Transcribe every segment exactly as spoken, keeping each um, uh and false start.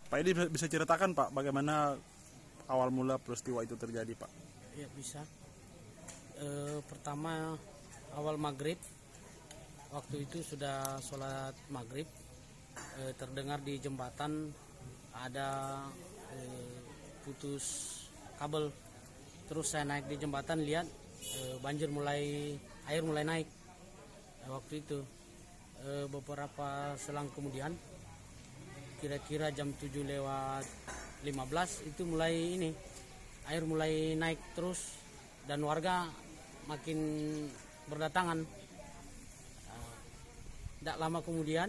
Pak Edi bisa ceritakan Pak bagaimana awal mula peristiwa itu terjadi Pak? Ya bisa. E, pertama awal maghrib, waktu itu sudah sholat maghrib, e, terdengar di jembatan ada e, putus kabel. Terus saya naik di jembatan, lihat e, banjir mulai, air mulai naik. E, waktu itu e, beberapa selang kemudian, kira-kira jam tujuh lewat lima belas itu mulai ini, air mulai naik terus dan warga makin berdatangan. Tidak lama kemudian,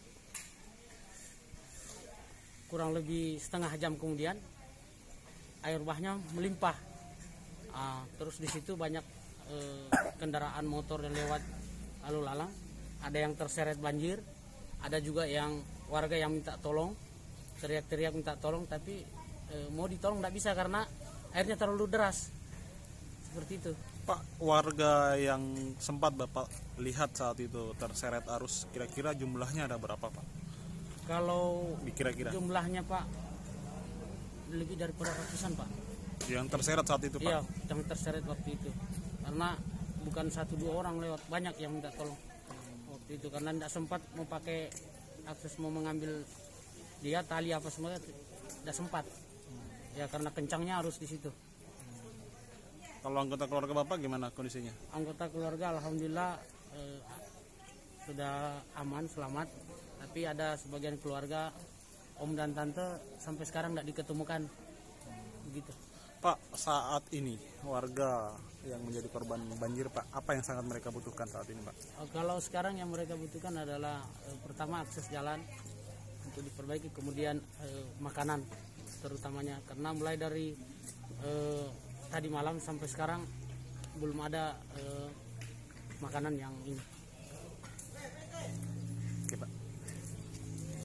kurang lebih setengah jam kemudian, air bahnya melimpah. Uh, terus di situ banyak uh, kendaraan motor yang lewat lalu lalang, ada yang terseret banjir, ada juga yang warga yang minta tolong, teriak-teriak minta tolong, tapi uh, mau ditolong tidak bisa karena airnya terlalu deras. Seperti itu. Pak, warga yang sempat Bapak lihat saat itu terseret arus, kira-kira jumlahnya ada berapa Pak? Kalau kira-kira jumlahnya Pak lebih daripada ratusan Pak. Yang terseret saat itu Pak? Iya, yang terseret waktu itu. Karena bukan satu dua orang lewat, banyak yang minta tolong waktu itu. Karena tidak sempat mau pakai akses, mau mengambil dia tali apa semua, tidak sempat. Ya karena kencangnya arus di situ. Kalau anggota keluarga Bapak gimana kondisinya? Anggota keluarga alhamdulillah eh, sudah aman, selamat. Tapi ada sebagian keluarga, om dan tante sampai sekarang tidak diketemukan. Begitu. Pak, saat ini warga yang menjadi korban banjir Pak, apa yang sangat mereka butuhkan saat ini Pak? Kalau sekarang yang mereka butuhkan adalah eh, pertama akses jalan untuk diperbaiki, kemudian eh, makanan terutamanya, karena mulai dari eh, tadi malam sampai sekarang belum ada eh, makanan yang ini.